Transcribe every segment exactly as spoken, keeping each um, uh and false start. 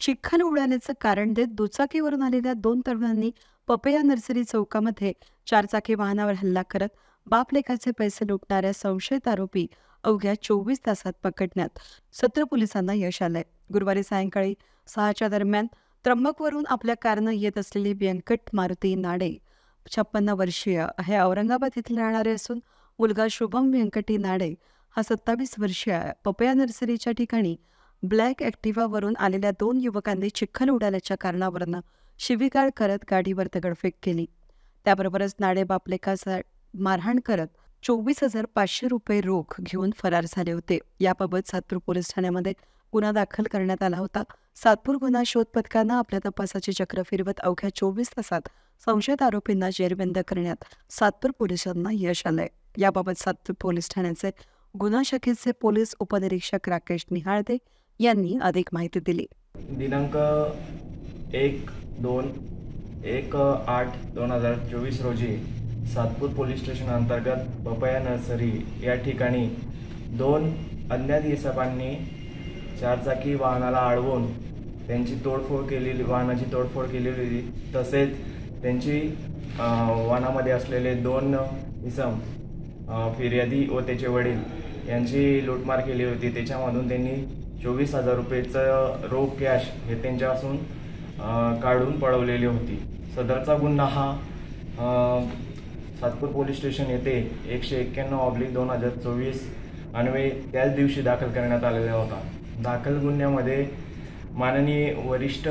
चिखल उडाल्याचं कारण देत दुचाकीवरून आलेल्या दोन तरुणांनी पपया नर्सरी चौकामध्ये चारचाकी वाहनावर हल्ला करत बाप लेकाचे पैसे लुटणाऱ्या संशयित आरोपी अवघ्या चोवीस तासात पकडण्यात सत्र पोलिसांना यश आलंय. गुरुवारी सायंकाळी सहाच्या दरम्यान त्र्यंबकवरून आपल्या कारनं येत असलेली व्यंकट मारुती नाडे छप्पन्न वर्षीय हे औरंगाबाद येथील राहणारे असून मुलगा शुभम व्यंकटी नाडे हा सत्तावीस वर्षीय पपया नर्सरीच्या ठिकाणी ब्लॅक ॲक्टिव्हावरून आलेल्या दोन युवकांनी चिखल उडाल्याच्या कारणावरनं शिवीगाळ करत गाडीवर दगडफेक केली. त्याबरोबरच नाडे बापलेकाचा मारहाण करत चोवीस हजार पाचशे रुपये रोख घेऊन फरार झाले होते. याबाबत सातपूर पोलीस ठाण्यामध्ये गुन्हा दाखल करण्यात आला होता. सातपूर गुन्हा शोध पथकानं आपल्या तपासाची चक्र फिरवत अवघ्या चोवीस तासात संशयित आरोपींना जेरबंद करण्यात सातपूर पोलिसांना यश आलंय. याबाबत सातपूर पोलीस ठाण्याचे गुन्हा शाखेचे पोलीस उपनिरीक्षक राकेश निहाळदे यांनी अधिक माहिती दिली. दिनांक एक दोन एक आठ दोन हजार चोवीस रोजी सातपूर पोलीस स्टेशन अंतर्गत पपया नर्सरी या ठिकाणी दोन अज्ञात इसमांनी चारचाकी वाहनाला अडवून त्यांची तोडफोड केलेली वाहनाची तोडफोड केलेली होती. तसेच त्यांची वाहनामध्ये असलेले दोन इसम फिर्यादी व त्याचे वडील यांची लूटमार केली होती. त्याच्यामधून त्यांनी चोवीस हजार रुपयेचं रोख कॅश हे त्यांच्यापासून काढून पळवलेली होती. सदरचा गुन्हा हा सातपूर पोलीस स्टेशन येथे एकशे एक्क्याण्णव ऑब्लिक दोन हजार चोवीस अन्वये त्याच दिवशी दाखल करण्यात आलेला होता. दाखल गुन्ह्यामध्ये माननीय वरिष्ठ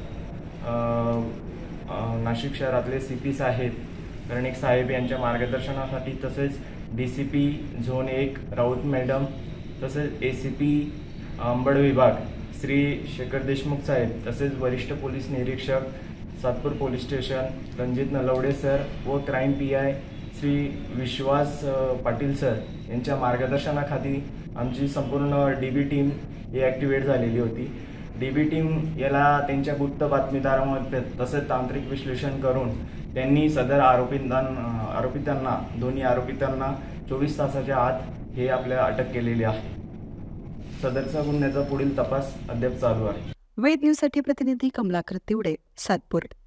नाशिक शहरातले सी पी साहेब कर्णिक साहेब यांच्या मार्गदर्शनासाठी तसेच डी सी पी झोन एक राऊत मॅडम तसेच ए सी पी अंबड विभाग श्री शेखर देशमुख साहेब तसेच वरिष्ठ पोलीस निरीक्षक Satpur police station Ranjit Nalwade sir व crime P I Shri Vishwas Patil sir यांच्या मार्गदर्शनाखाली आमची संपूर्ण डी बी टीम ही ॲक्टिवेट झालेली होती. डी बी टीम याला त्यांच्या गुप्त बातमीदारामध्ये तसेच तांत्रिक विश्लेषण करून त्यांनी सदर आरोपितांना आरोपितांना दोन्ही आरोपितांना चोवीस तासाच्या आत हे आपल्या अटक केलेली आहे. सदरचा गुन्ह्याचा पुढील तपास अद्याप चालू आहे. वेद न्यूजसाठी प्रतिनिधी कमलाकर तिवडे, सातपूर.